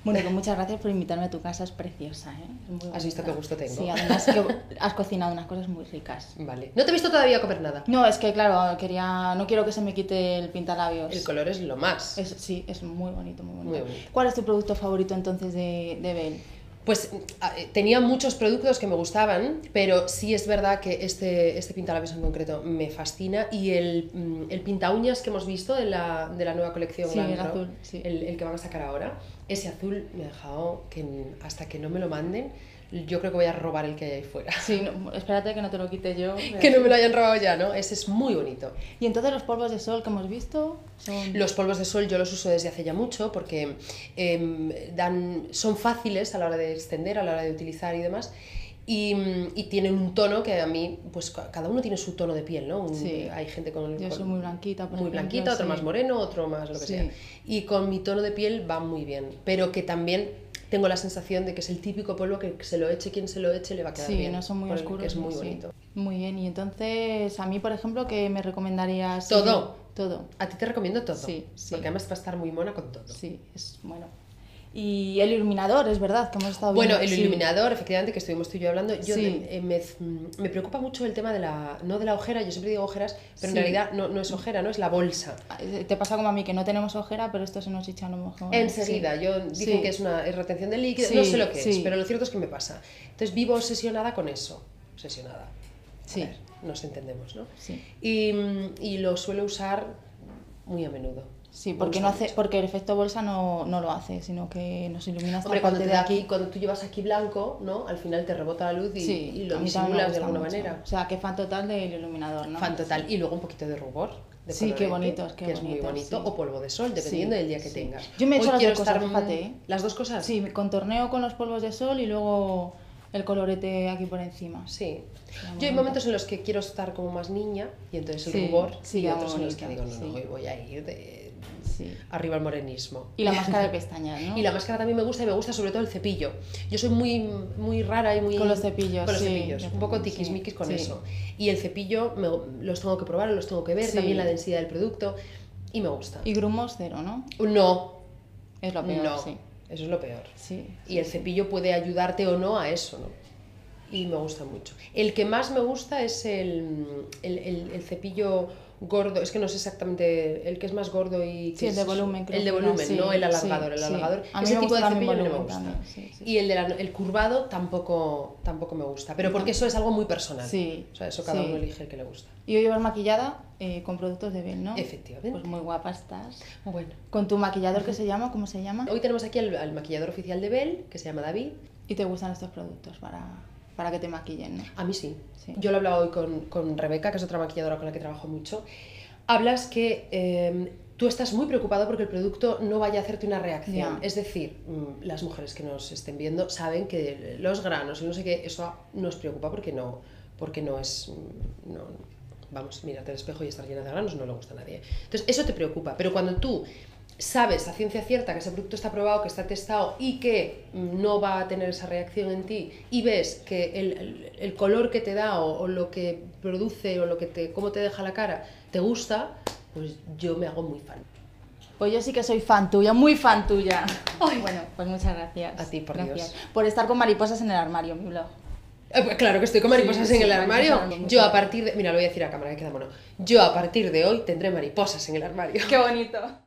Bueno, pues muchas gracias por invitarme a tu casa, es preciosa, ¿eh? Es muy bonita. ¿Has visto qué gusto tengo? Sí, además que has cocinado unas cosas muy ricas. Vale. No te he visto todavía comer nada. No, es que claro, no quiero que se me quite el pintalabios. El color es lo más. Sí, es muy bonito, muy bonito. Muy bonito. ¿Cuál es tu producto favorito entonces de Bell? Pues tenía muchos productos que me gustaban, pero sí es verdad que este pintalabios en concreto me fascina, y el pinta uñas que hemos visto de la nueva colección, Sí, el Glam, azul, sí. el que van a sacar ahora, ese azul me ha dejado que hasta que no me lo manden, yo creo que voy a robar el que hay ahí fuera. Sí, no, espérate que no te lo quite yo. Que no me lo hayan robado ya, ¿no? Ese es muy bonito. Y entonces los polvos de sol que hemos visto son... Los polvos de sol yo los uso desde hace ya mucho porque son fáciles a la hora de extender, a la hora de utilizar y demás, y tienen un tono que a mí, pues cada uno tiene su tono de piel, ¿no? Sí. Hay gente Yo soy muy blanquita, por muy ejemplo, blanquita, otro sí. más moreno, otro más lo que Sí. sea. Y con mi tono de piel va muy bien, pero que también tengo la sensación de que es el típico polvo que se lo eche quien se lo eche le va a quedar Sí, bien. no son muy porque oscuros. es muy sí. bonito. Muy bien, y entonces a mí, por ejemplo, ¿qué me recomendarías? Todo. Todo. A ti te recomiendo todo. Sí, sí. Porque además va a estar muy mona con todo. Sí, es bueno. Y el iluminador, es verdad, que hemos estado Bueno, viendo. el iluminador, efectivamente, que estuvimos tú y yo hablando, Sí. me preocupa mucho el tema no de la ojera, yo siempre digo ojeras, pero en Sí. realidad no es ojera, no es la bolsa. Te pasa como a mí, que no tenemos ojera, pero esto se nos echa a lo mejor. Enseguida, dicen Sí. que es retención de líquido, Sí, no sé lo que es, sí. pero lo cierto es que me pasa. Entonces vivo obsesionada con eso, obsesionada. Sí. A ver, nos entendemos, ¿no? Sí. Y lo suelo usar muy a menudo. Sí, Me porque, gusta no hace, mucho. porque el efecto bolsa no lo hace, sino que nos ilumina esta Hombre, cuando parte te de da aquí. cuando tú llevas aquí blanco, ¿no? Al final te rebota la luz Sí, y lo a mí también me disimulas de gusta alguna mucho. manera. O sea, que fan total del iluminador, ¿no? Fan total. Y luego un poquito de rubor. De Sí, qué colorete, bonitos, qué que es muy bonitos, bonito. sí. O polvo de sol, dependiendo Sí, del día que sí. tengas. Yo me he hecho Hoy las quiero dos cosas, estar, fíjate, ¿eh? ¿Las dos cosas? Sí, contorneo con los polvos de sol y luego el colorete aquí por encima. Sí. Queda muy Yo hay bonito. momentos en los que quiero estar como más niña y entonces el Sí, rubor, sí, y queda otros muy en los que digo, bonito, no, sí. hoy voy a ir de Sí. arriba al morenismo. Y la máscara de pestañas, ¿no? Y la máscara también me gusta, y me gusta sobre todo el cepillo. Yo soy muy rara y muy... Con los cepillos, Con los sí, cepillos, yo un poco también, tiquismiquis sí, con sí. eso. Y el cepillo los tengo que probar, los tengo que ver, Sí. también la densidad del producto, y me gusta. Y grumos cero, ¿no? No, Es lo peor, no, sí. eso es lo peor. Sí. Y el cepillo puede ayudarte o no a eso, ¿no? Y me gusta mucho. El que más me gusta es el cepillo gordo, es que no sé exactamente, el que es más gordo y... Sí, el de volumen, creo El de que era, volumen, sí, no el alargador. sí, El sí. alargador, A mí ese me tipo de gusta también cepillo no me volumen gusta. también, sí, sí. Y el curvado tampoco me gusta, pero porque eso es algo muy personal. Sí, O sea, eso cada sí. uno elige el que le gusta. Y hoy llevas maquillada con productos de Bell, ¿no? Efectivamente. Pues muy guapa estás. Bueno, Con tu maquillador que se llama, ¿cómo se llama? hoy tenemos aquí al maquillador oficial de Bell, que se llama David. Y te gustan estos productos para que te maquillen, ¿no? A mí sí. Sí. Yo lo he hablado hoy con Rebeca, que es otra maquilladora con la que trabajo mucho. Hablas que tú estás muy preocupado porque el producto no vaya a hacerte una reacción. Ya. Es decir, las mujeres que nos estén viendo saben que los granos y no sé qué, eso nos preocupa porque no es... vamos, mírate al espejo y estar llena de granos no le gusta a nadie. Entonces, eso te preocupa. Pero cuando tú sabes a ciencia cierta que ese producto está probado, que está testado y que no va a tener esa reacción en ti, y ves que el color que te da o lo que produce o cómo te deja la cara te gusta, pues yo me hago muy fan. Pues yo sí que soy fan tuya, muy fan tuya. Bueno, pues muchas gracias. A ti, por gracias. Dios. Por estar con mariposas en el armario, mi blog. Pues claro que estoy con mariposas Sí, en sí, el armario. mariposas, Yo a partir de... Mira, lo voy a decir a cámara, que queda mono. Yo a partir de hoy tendré mariposas en el armario. ¡Qué bonito!